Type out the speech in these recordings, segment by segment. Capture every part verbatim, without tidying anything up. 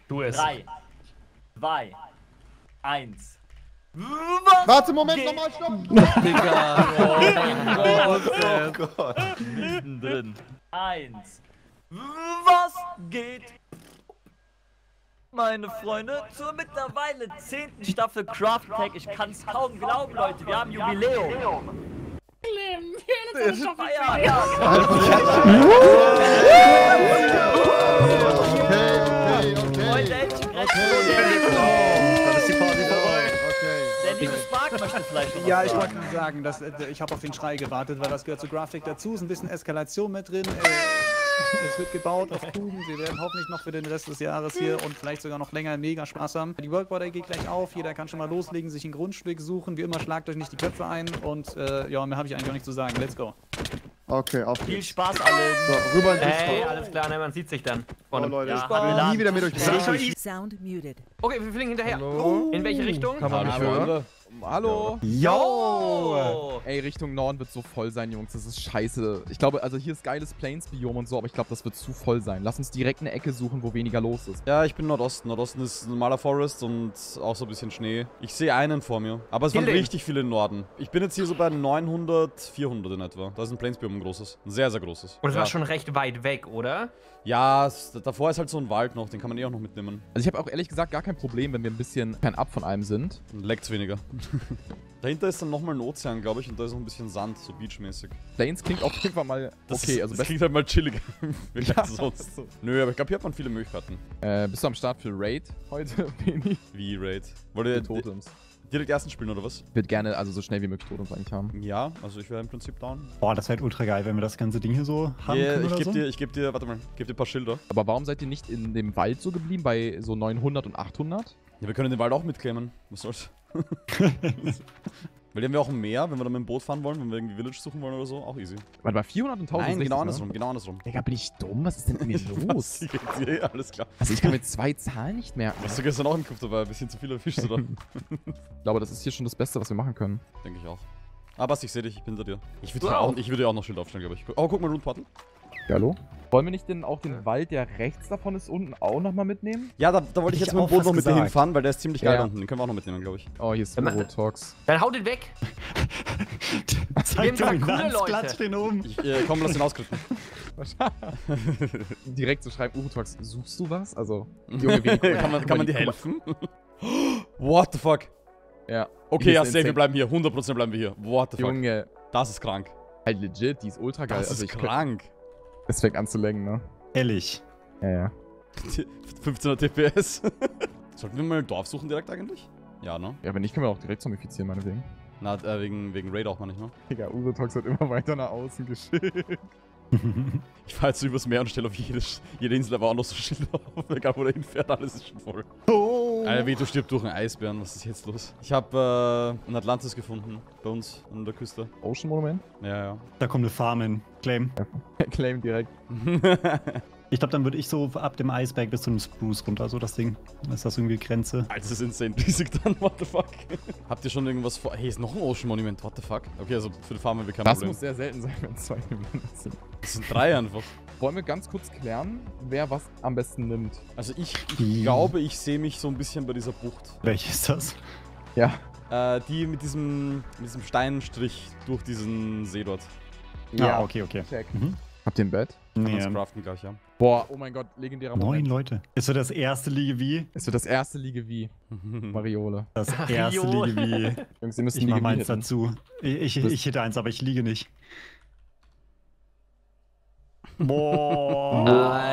Du es. drei, zwei, eins. Warte, Moment, nochmal, stopp! Digga. Oh, Oh Gott. Mittendrin. Eins. Was geht? Meine Freunde, zur mittlerweile zehnten Staffel Craft Tag. Ich kann's kaum glauben, Leute. Wir haben Jubiläum. Das ist Feier. Ja, Okay, okay, okay. Freunde, endlich Okay. Dann ist die Party vorbei. Okay. Der liebe Spark möchte vielleicht noch was Ja, ich sagen. wollte nur sagen, dass, äh, ich habe auf den Schrei gewartet, weil das gehört zur Grafik dazu. Ist ein bisschen Eskalation mit drin. Äh, es wird gebaut auf Kuben. Wir werden hoffentlich noch für den Rest des Jahres hier und vielleicht sogar noch länger mega Spaß haben. Die World Border geht gleich auf. Jeder kann schon mal loslegen, sich ein Grundstück suchen. Wie immer, schlagt euch nicht die Köpfe ein. Und äh, ja, mehr habe ich eigentlich auch nicht zu sagen. Let's go. Okay, auf Viel geht's. Spaß alle. So, rüber ins Hey, Discord. alles klar, ne, man sieht sich dann. Oh, Vorne. Leute, Ja, ich Spaß. nie wieder mit euch zusammen. Sound muted. Okay, wir fliegen hinterher. Hallo? In welche Richtung? Kann man mich Hallo. hören? Hallo? Yo! Ey, Richtung Norden wird so voll sein, Jungs. Das ist scheiße. Ich glaube, also hier ist geiles Plains-Biom und so, aber ich glaube, das wird zu voll sein. Lass uns direkt eine Ecke suchen, wo weniger los ist. Ja, ich bin Nordosten. Nordosten ist ein normaler Forest und auch so ein bisschen Schnee. Ich sehe einen vor mir. Aber es waren Kill den. richtig viele im Norden. Ich bin jetzt hier so bei neunhundert, vierhundert in etwa. Da ist ein Plains-Biom, ein großes. Ein sehr, sehr großes. Und es ja. war schon recht weit weg, oder? Ja, es, davor ist halt so ein Wald noch. Den kann man eh auch noch mitnehmen. Also ich habe auch ehrlich gesagt gar kein Problem, wenn wir ein bisschen fernab von allem sind. Leckt's weniger. Dahinter ist dann nochmal ein Ozean, glaube ich. Und da ist noch ein bisschen Sand, so beachmäßig. Plains klingt auf jeden Fall mal Das okay. ist, Also das best- klingt halt mal chilliger. Ja, sonst. so. Nö, aber ich glaube, hier hat man viele Möglichkeiten. äh, bist du am Start für Raid heute, Beni? Wie Raid. Wollt Für ihr Totems. direkt ersten spielen, oder was? Ich würde gerne also so schnell wie möglich Totems eigentlich haben. Ja, also ich wäre im Prinzip down. Boah, das wäre ultra geil, wenn wir das ganze Ding hier so haben Yeah, können ich oder gebe so. dir, ich gebe dir, warte mal, ich gebe dir ein paar Schilder. Aber warum seid ihr nicht in dem Wald so geblieben, bei so neunhundert und achthundert? Ja, wir können den Wald auch mitclaimen. Was soll's? Weil die haben wir auch ein Meer, wenn wir dann mit dem Boot fahren wollen, wenn wir irgendwie Village suchen wollen oder so, auch easy. Warte mal, vierhundert und Nein, tausendsechzig, genau ne? andersrum, genau andersrum. Digga, bin ich dumm? Was ist denn mit mir los? Was? Ja, ja, alles klar. Also ich kann mit zwei Zahlen nicht merken. Hast du gestern auch im Kopf dabei? Ein bisschen zu viel erwischt, oder? Ich glaube, das ist hier schon das Beste, was wir machen können. Denke ich auch. Ah, Basti, ich sehe dich, ich bin hinter dir. Ich würde Du auch, auch. ich würde ja auch noch Schild aufstellen, glaube ich. Oh, guck mal, Rune Portal. Ja, hallo? Wollen wir nicht denn auch den Wald, der rechts davon ist, unten auch nochmal mitnehmen? Ja, da, da wollte ich Hätte jetzt ich mit dem auch Boot fast noch mit dir gesagt. hinfahren, weil der ist ziemlich geil Ja. da unten. Den können wir auch noch mitnehmen, glaube ich. Oh, hier ist Wenn man- Eurotalks. Dann haut den weg! Zeig Wir haben coole Dominanz, Leute. klatsch den um. Ich, äh, komm, lass den auskritten. Direkt zu schreiben, Eurotalks, suchst du was? Also, Junge, wenig- kann man, kann man dir helfen? What the fuck? Ja. Okay, Die ja, ist safe, wir insane. bleiben hier. hundert Prozent bleiben wir hier. What the fuck? Junge, Das ist krank. halt legit, die ist ultra geil. Das also ist ich krank. Es fängt an zu lenken, ne? Ehrlich. Ja, ja. fünfzehner T P S. Sollten wir mal ein Dorf suchen direkt eigentlich? Ja, ne? Ja, wenn nicht, können wir auch direkt zombifizieren, meinetwegen. Na, äh, wegen, wegen Raid auch mal nicht, ne? Digga, Eurotalks wird immer weiter nach außen geschickt. Ich fahr jetzt so übers Meer und stelle auf jede, jede Insel aber auch noch so Schilder auf. Egal, wo der hinfährt, alles ist schon voll. Oh. Alter, wie du stirbst durch einen Eisbären. Was ist jetzt los? Ich habe äh, einen Atlantis gefunden. Bei uns an der Küste. Ocean Monument? Ja, ja. Da kommt eine Farm hin. Claim. Claim direkt. Ich glaube, dann würde ich so ab dem Eisberg bis zu dem Spruce runter, so das Ding. Ist das irgendwie Grenze? Alter, das ist insane riesig dann. What the fuck? Habt ihr schon irgendwas vor? Hey, ist noch ein Ocean Monument. What the fuck? Okay, also für die Farm haben wir kein Das Problem. muss sehr selten sein, wenn zwei Minuten sind. Das sind drei einfach. Wollen wir ganz kurz klären, wer was am besten nimmt? Also ich, ich Hm. glaube, ich sehe mich so ein bisschen bei dieser Bucht. Welche ist das? Ja. Äh, die mit diesem, mit diesem Steinstrich durch diesen See dort. Ja, okay, okay. Check. Mhm. Habt ihr ein Bett? Kann Nee, man's ähm, craften gleich, ja. Boah, oh mein Gott, legendärer neun Moment. Leute. Ist so das erste Liege wie? Es wird das erste Liege wie Mariole. Das erste Jo. Liege wie. Jungs, ihr müsst Ich ein mach Liege wie meins hitten. dazu. Ich, ich, Das- ich hätte eins, aber ich liege nicht. Boah.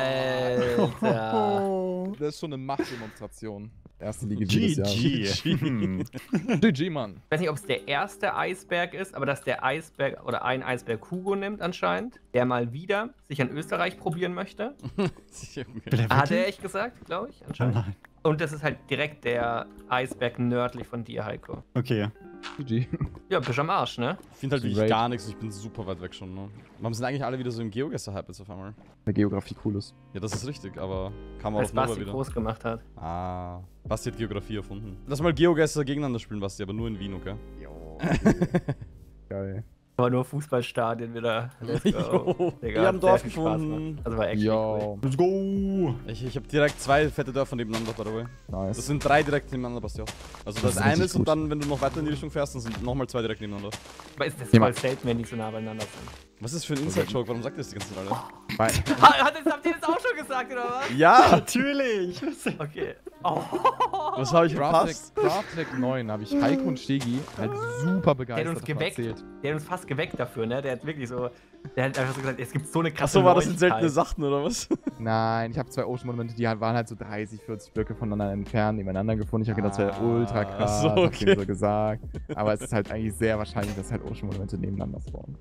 Alter. Das ist schon eine Machtdemonstration. Erste Liege wie G des Jahres. G. Hm. G G, Mann. Ich weiß nicht, ob es der erste Eisberg ist, aber dass der Eisberg oder ein Eisberg Hugo nimmt anscheinend, der mal wieder sich an Österreich probieren möchte. Hat er echt gesagt, glaube ich, anscheinend. Nein. Und das ist halt direkt der Eisberg nördlich von dir, Heiko. Okay. G G. Ja, bist am Arsch, ne? Ich finde halt wirklich Raid. gar nichts. Ich bin super weit weg schon, ne? Warum sind eigentlich alle wieder so im Geogesser-Hype jetzt auf einmal? Der Geografie cool ist. Ja, das ist richtig, aber kam Weil auch es auf Nova Basti wieder. groß gemacht hat. Ah, Basti hat Geografie erfunden. Lass mal Geogesser gegeneinander spielen, Basti, aber nur in Wien, okay? Geil. Aber nur Fußballstadien wieder. Let's go. Digga, Wir haben hat Dorf sehr viel Spaß gefunden. gemacht. Also war echt Yo. Let's go! Ich, ich habe direkt zwei fette Dörfer nebeneinander, by the way. Nice. Das sind drei direkt nebeneinander, Basti. Also das, ist eine richtig ist und gut. dann, wenn du noch weiter in die Richtung fährst, dann sind nochmal zwei direkt nebeneinander. Aber ist das Jemand- voll selten, wenn die so nah beieinander sind. Was ist das für ein Inside-Joke? Warum sagt ihr das die ganze Zeit alle? Weil- Ha, hat das, habt ihr das auch schon gesagt, oder was? Ja! Natürlich! Okay. Oh. Was habe ich Craftec verpasst? Craftec neun habe ich Heiko und Stegi halt super begeistert Der hat uns davon geweckt. erzählt. Der hat uns fast geweckt dafür, ne? Der hat wirklich so. Der hat einfach so gesagt, es gibt so eine krasse Achso, war das in Neuigkeit. seltene Sachen oder was? Nein, ich habe zwei Ocean Monumente, die waren halt so dreißig, vierzig Blöcke voneinander entfernt, nebeneinander gefunden. Ich habe gedacht, das wäre Ah, ultra krass, so, hab okay. denen so gesagt. Aber es ist halt eigentlich sehr wahrscheinlich, dass halt Ocean Monumente nebeneinander spawnen.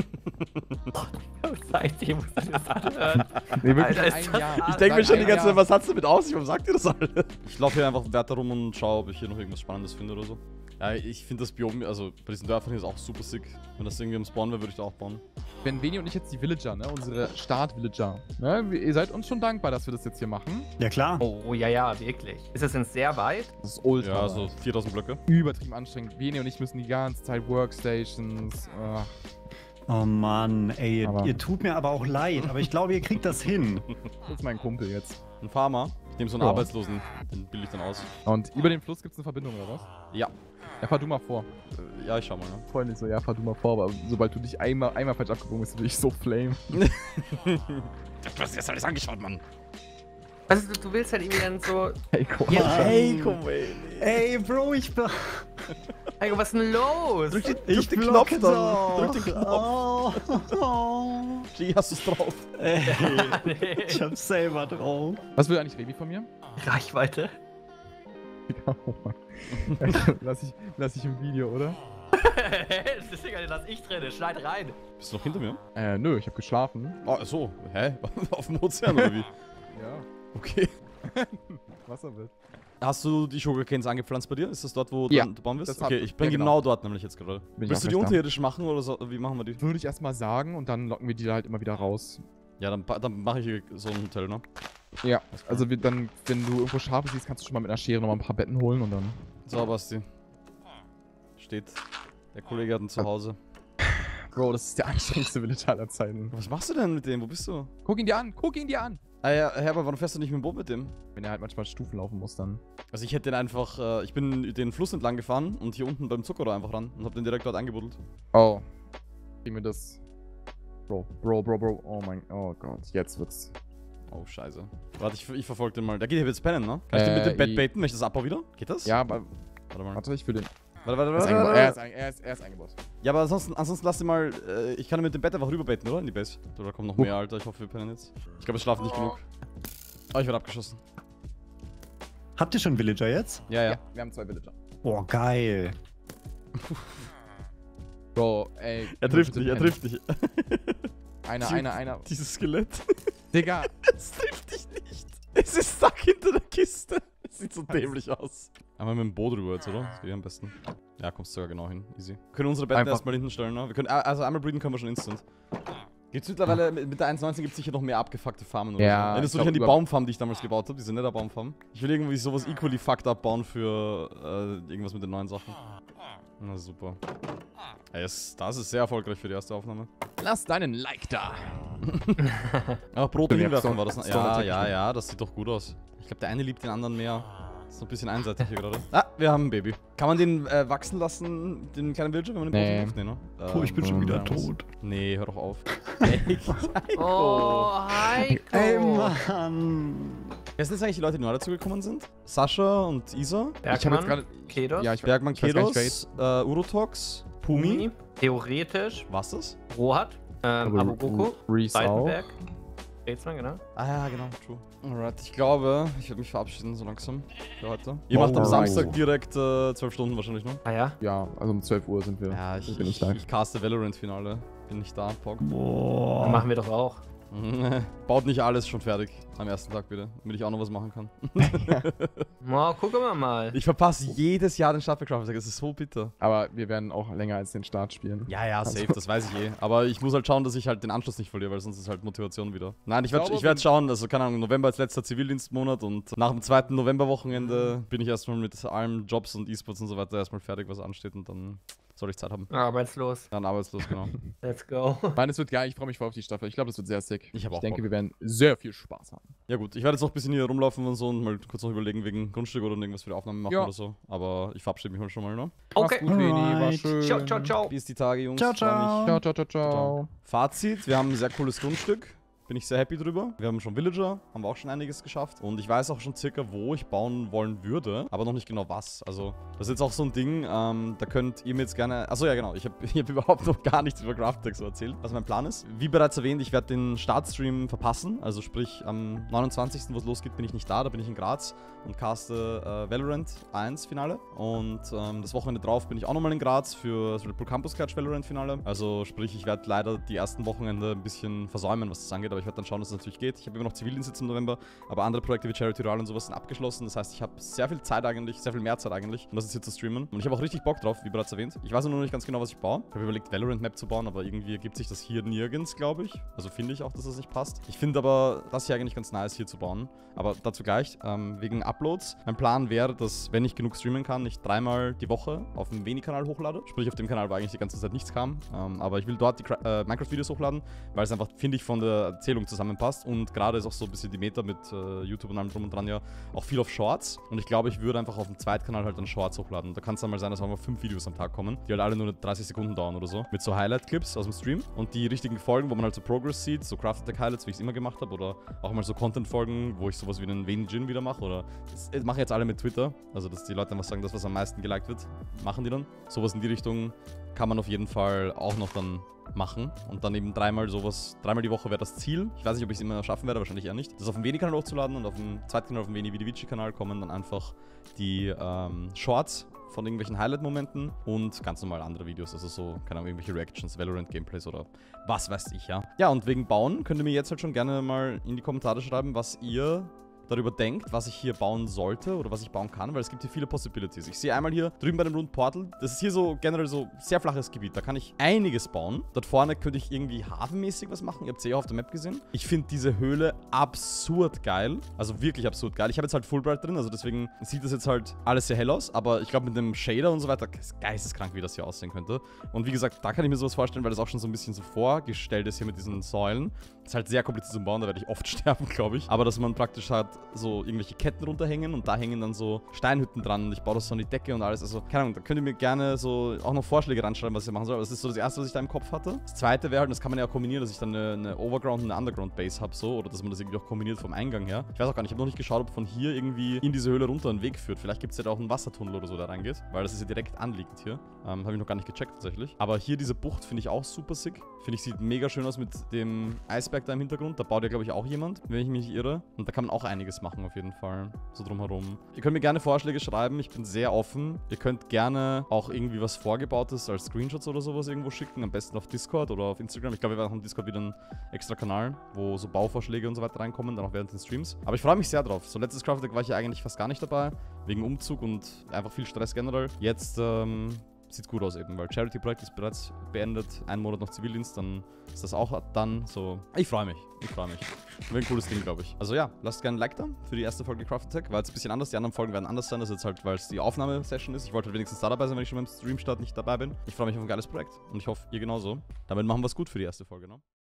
Seitdem muss ich das anhören. Nee, wirklich Alter, ein ist das Jahr. hart. Ich denke mir Seit schon die einem ganze Jahr. Zeit, was hat's damit aus? Warum sagt ihr das alle? Ich laufe hier einfach weiter rum und schaue, ob ich hier noch irgendwas Spannendes finde oder so. Ja, ich finde das Biom, also bei diesen Dörfern hier ist auch super sick. Wenn das irgendwie im Spawn wäre, würde ich da auch bauen. Wenn Veni und ich jetzt die Villager, ne, unsere Start-Villager, ne, wir- ihr seid uns schon dankbar, dass wir das jetzt hier machen. Ja klar. Oh, ja, ja, wirklich. Ist das denn sehr weit? Das ist ultra Ja, so weit. viertausend Blöcke. Übertrieben anstrengend. Veni und ich müssen die ganze Zeit Workstations. Ach. Oh Mann, ey, Aber- ihr tut mir aber auch leid, aber ich glaube, ihr kriegt das hin. Das ist mein Kumpel jetzt. Ein Farmer. Ich nehme so einen Ja. Arbeitslosen. Den bilde ich dann aus. Und über den Fluss gibt es eine Verbindung, oder was? Ja. Ja, fahr du mal vor. Äh, Ja, ich schau mal, ne? Freundlich so, ja, fahr du mal vor, aber sobald du dich einmal, einmal falsch abgebogen bist, würde ich so flame. Du hast dir das alles angeschaut, Mann. Also, du, du willst halt irgendwie dann so. Hey, komm. Ja, Hey, komm, ey. Ey, Bro, ich bin. Ey, was ist denn los? Drück, den- Ich drück den block Knopf dann. doch. Drück den Knopf. Oh, oh. G, hast du's drauf? Ey, Nee. ich hab's selber drauf. Was will eigentlich Revi von mir? Reichweite. Ja, oh Mann. lass, ich, lass ich im Video, oder? Das ist egal, den lass ich drin. Schneid rein. Bist du noch hinter mir? Äh, nö, ich hab geschlafen. Oh, so. Hä? Auf dem Ozean oder wie? Ja. Okay. Wasserbild. Hast du die Sugarcanes angepflanzt bei dir? Ist das dort, wo Ja, dann du bauen wirst? das hab Okay, ich. ich bin Ja, genau. genau. dort nämlich jetzt gerade. Bin ich Willst du auch die gleich da. unterirdisch machen oder so? Wie machen wir die? Würde ich erstmal sagen und dann locken wir die da halt immer wieder raus. Ja, dann, pa- dann mache ich hier so ein Hotel, ne? Ja, also wir dann, wenn du irgendwo Schafe siehst, kannst du schon mal mit einer Schere nochmal ein paar Betten holen und dann. So, Basti. Steht. Der Kollege hat ein Zuhause. Bro, das ist der anstrengendste Villager aller Zeiten. Was machst du denn mit dem? Wo bist du? Guck ihn dir an, guck ihn dir an! Ah ja, Herr, aber warum fährst du nicht mit dem Boot mit dem? Wenn er halt manchmal Stufen laufen muss, dann. Also ich hätte den einfach, äh, ich bin den Fluss entlang gefahren und hier unten beim Zuckerrohr einfach ran und hab den direkt dort angebuddelt. Oh. Kriegen wir das. Bro, Bro, Bro, Bro. Oh mein, oh Gott, jetzt wird's. Oh, scheiße. Warte, ich, ich verfolge den mal. Der geht hier jetzt pennen, ne? Kann ich den mit Äh, dem Bett i- baiten? Möchtest du das Abbau wieder? Geht das? Ja, aber. Warte mal. Warte, ich will den. Warte, warte, Er ist warte, eingebaut. warte, Er warte. ist, ein, er, ist, er ist eingebaut. Ja, aber ansonsten, ansonsten lass den mal, äh, ich kann ihn mit dem Bett einfach rüberbaiten, oder? In die Base. So, da kommt noch Huch. mehr, Alter. Ich hoffe, wir pennen jetzt. Ich glaube, es schlafen nicht genug. Oh, ich werde abgeschossen. Habt ihr schon Villager jetzt? Ja, ja. Ja, wir haben zwei Villager. Boah, geil. Bro, ey. Er trifft dich, er trifft dich. Einer, Die- einer, einer. Dieses Skelett. Digga, Es trifft dich nicht. Es ist stuck hinter der Kiste. Es sieht so dämlich aus. Einmal mit dem Boot rüber jetzt, oder? Das geht am besten. Ja, kommst sogar genau hin. Easy. Wir können unsere Betten Einfach- erstmal hinten stellen, ne? Wir können, also einmal breeden können wir schon instant. Gibt's mittlerweile, mit mit der eins Punkt neunzehn gibt es sicher noch mehr abgefuckte Farmen oder Ja, so. Erinnerst du ich dich an die glaub, über- Baumfarm, die ich damals gebaut habe? Diese Nether-Baumfarm? Ich will irgendwie sowas equally fucked up bauen für äh, irgendwas mit den neuen Sachen. Na super. Ey, es, das ist sehr erfolgreich für die erste Aufnahme. lass deinen Like da. Aber Brot Ja, hinwerfen Stone- war das. Ne? Stone Ja, Attack ja, schon. ja, das sieht doch gut aus. Ich glaube, der eine liebt den anderen mehr. Das ist noch ein bisschen einseitig hier gerade. Ah, wir haben ein Baby. Kann man den äh, wachsen lassen, den kleinen Villager, wenn man den Nee. Brot Nee, ne? Oh, ich bin schon Ähm, wieder ja, muss- tot. Nee, hör doch auf. Oh, Heiko. Ey, Mann. Wer sind jetzt eigentlich die Leute, die neu dazugekommen sind? Sascha und Isa, Ich habe jetzt Bergmann, gerade. Kedos, Ja, ich, Bergmann ich weiß gar nicht, wer Kedos, äh, Urotox, Pumi. Pumi, theoretisch, Was das? Rohat, ähm, Aber Abogoko, Reese auch. Seitenberg, Rätsmann, genau. Ah ja, genau, true. Alright, ich glaube, ich werde mich verabschieden so langsam für heute. Ihr Wow. macht am Alright. Samstag direkt äh, zwölf Stunden wahrscheinlich, ne? Ah ja? Ja, also um zwölf Uhr sind wir. Ja, ich, bin ich, ich da. ich caste Valorant-Finale. Bin nicht da, Pog. Boah. Machen wir doch auch. Baut nicht alles schon fertig am ersten Tag bitte, damit ich auch noch was machen kann. Na, gucken wir mal. Ich verpasse jedes Jahr den Start bei Craft Attack, es ist so bitter. Aber wir werden auch länger als den Start spielen. Ja, ja, safe, Also- das weiß ich eh. Aber ich muss halt schauen, dass ich halt den Anschluss nicht verliere, weil sonst ist halt Motivation wieder. Nein, ich werde glaube, ich werd wenn- schauen, also keine Ahnung, November als letzter Zivildienstmonat und nach dem zweiten Novemberwochenende bin ich erstmal mit allen Jobs und E-Sports und so weiter erstmal fertig, was ansteht und dann Soll ich Zeit haben? Arbeitslos. Dann arbeitslos, genau. Let's go. Nein, es wird geil. Ich freue mich voll auf die Staffel. Ich glaube, das wird sehr sick. Ich habe auch Ich denke, Bock. wir werden sehr viel Spaß haben. Ja gut, ich werde jetzt noch ein bisschen hier rumlaufen und so und mal kurz noch überlegen wegen Grundstück oder irgendwas für die Aufnahme machen Ja. oder so. Aber ich verabschiede mich mal schon mal, ne? Okay. Mach's gut, Veni. War Alright. schön. Ciao, ciao, ciao. Bis die Tage, Jungs. Ciao, Freu mich. ciao. Ciao, ciao, ciao, ciao. Fazit, wir haben ein sehr cooles Grundstück. Bin ich sehr happy drüber. Wir haben schon Villager, haben wir auch schon einiges geschafft. Und ich weiß auch schon circa, wo ich bauen wollen würde, aber noch nicht genau was. Also, das ist jetzt auch so ein Ding, ähm, da könnt ihr mir jetzt gerne... Achso, ja genau, ich habe ich hab überhaupt noch gar nichts über Craftec so erzählt, was mein Plan ist. Wie bereits erwähnt, ich werde den Startstream verpassen. Also sprich, am neunundzwanzigsten wo es losgeht, bin ich nicht da. Da bin ich in Graz und caste äh, Valorant eins Finale. Und ähm, das Wochenende drauf bin ich auch nochmal in Graz für das Red Bull Campus Catch Valorant Finale. Also sprich, ich werde leider die ersten Wochenende ein bisschen versäumen, was das angeht. Aber ich werde dann schauen, dass es natürlich geht. Ich habe immer noch Zivildienst jetzt im November, aber andere Projekte wie Charity Royale und sowas sind abgeschlossen. Das heißt, ich habe sehr viel Zeit eigentlich, sehr viel mehr Zeit eigentlich, um das jetzt hier zu streamen. Und ich habe auch richtig Bock drauf, wie bereits erwähnt. Ich weiß nur noch nicht ganz genau, was ich baue. Ich habe überlegt, Valorant-Map zu bauen, aber irgendwie ergibt sich das hier nirgends, glaube ich. Also finde ich auch, dass das nicht passt. Ich finde aber das hier eigentlich ganz nice, hier zu bauen. Aber dazu gleich, ähm, wegen Uploads. Mein Plan wäre, dass, wenn ich genug streamen kann, ich dreimal die Woche auf dem Veni-Kanal hochlade. Sprich, auf dem Kanal, wo eigentlich die ganze Zeit nichts kam. Ähm, aber ich will dort die äh, Minecraft-Videos hochladen, weil es einfach, finde ich, von der Erzählung zusammenpasst. Und gerade ist auch so ein bisschen die Meta mit äh, YouTube und allem drum und dran ja auch viel auf Shorts. Und ich glaube, ich würde einfach auf dem Zweitkanal halt dann Shorts hochladen. Da kann es dann mal sein, dass einfach fünf Videos am Tag kommen, die halt alle nur dreißig Sekunden dauern oder so. Mit so Highlight-Clips aus dem Stream. Und die richtigen Folgen, wo man halt so Progress sieht, so Craft-Attack-Highlights, wie ich es immer gemacht habe. Oder auch mal so Content-Folgen, wo ich sowas wie einen Veni-Gin wieder mache. Oder das machen jetzt alle mit Twitter. Also, dass die Leute einfach sagen, das, was am meisten geliked wird, machen die dann. Sowas in die Richtung kann man auf jeden Fall auch noch dann machen und dann eben dreimal sowas, dreimal die Woche wäre das Ziel. Ich weiß nicht, ob ich es immer schaffen werde, wahrscheinlich eher nicht. Das auf dem Veni-Kanal hochzuladen und auf dem zweiten Kanal, auf dem Veni-Vidivici-Kanal kommen dann einfach die ähm, Shorts von irgendwelchen Highlight-Momenten und ganz normal andere Videos, also so, keine Ahnung, irgendwelche Reactions, Valorant-Gameplays oder was weiß ich, ja. Ja, und wegen Bauen könnt ihr mir jetzt halt schon gerne mal in die Kommentare schreiben, was ihr darüber denkt, was ich hier bauen sollte oder was ich bauen kann, weil es gibt hier viele Possibilities. Ich sehe einmal hier drüben bei dem Rund Portal, das ist hier so generell so sehr flaches Gebiet, da kann ich einiges bauen. Dort vorne könnte ich irgendwie hafenmäßig was machen, ihr habt es eh auf der Map gesehen. Ich finde diese Höhle absurd geil, also wirklich absurd geil. Ich habe jetzt halt Fulbright drin, also deswegen sieht das jetzt halt alles sehr hell aus, aber ich glaube mit dem Shader und so weiter, ist geisteskrank, wie das hier aussehen könnte. Und wie gesagt, da kann ich mir sowas vorstellen, weil das auch schon so ein bisschen so vorgestellt ist hier mit diesen Säulen. Das ist halt sehr kompliziert zu bauen, da werde ich oft sterben, glaube ich. Aber dass man praktisch halt so irgendwelche Ketten runterhängen und da hängen dann so Steinhütten dran und ich baue das so an die Decke und alles. Also, keine Ahnung, da könnt ihr mir gerne so auch noch Vorschläge ranschreiben, was ich machen soll. Aber das ist so das Erste, was ich da im Kopf hatte. Das Zweite wäre halt, und das kann man ja auch kombinieren, dass ich dann eine, eine Overground und eine Underground Base habe, so. Oder dass man das irgendwie auch kombiniert vom Eingang her. Ich weiß auch gar nicht, ich habe noch nicht geschaut, ob von hier irgendwie in diese Höhle runter ein Weg führt. Vielleicht gibt es ja da auch einen Wassertunnel oder so, der reingeht, weil das ist ja direkt anliegend hier. Ähm, habe ich noch gar nicht gecheckt tatsächlich. Aber hier diese Bucht finde ich auch super sick. Finde ich, sieht mega schön aus mit dem Eisberg da im Hintergrund. Da baut ja, glaube ich, auch jemand, wenn ich mich nicht irre. Und da kann man auch einiges machen auf jeden Fall. So drumherum. Ihr könnt mir gerne Vorschläge schreiben. Ich bin sehr offen. Ihr könnt gerne auch irgendwie was Vorgebautes als Screenshots oder sowas irgendwo schicken. Am besten auf Discord oder auf Instagram. Ich glaube, wir werden auch auf Discord wieder einen extra Kanal, wo so Bauvorschläge und so weiter reinkommen, dann auch während den Streams. Aber ich freue mich sehr drauf. So letztes Craftec war ich ja eigentlich fast gar nicht dabei. Wegen Umzug und einfach viel Stress generell. Jetzt, ähm... sieht gut aus eben, weil Charity-Projekt ist bereits beendet. Ein Monat noch Zivildienst, dann ist das auch dann so. Ich freue mich. Ich freue mich. Wird ein cooles Ding, glaube ich. Also ja, lasst gerne ein Like da für die erste Folge Craftec. War jetzt ein bisschen anders. Die anderen Folgen werden anders sein. Das ist jetzt halt, weil es die Aufnahmesession ist. Ich wollte halt wenigstens da dabei sein, wenn ich schon beim Streamstart nicht dabei bin. Ich freue mich auf ein geiles Projekt. Und ich hoffe, ihr genauso. Damit machen wir es gut für die erste Folge, ne?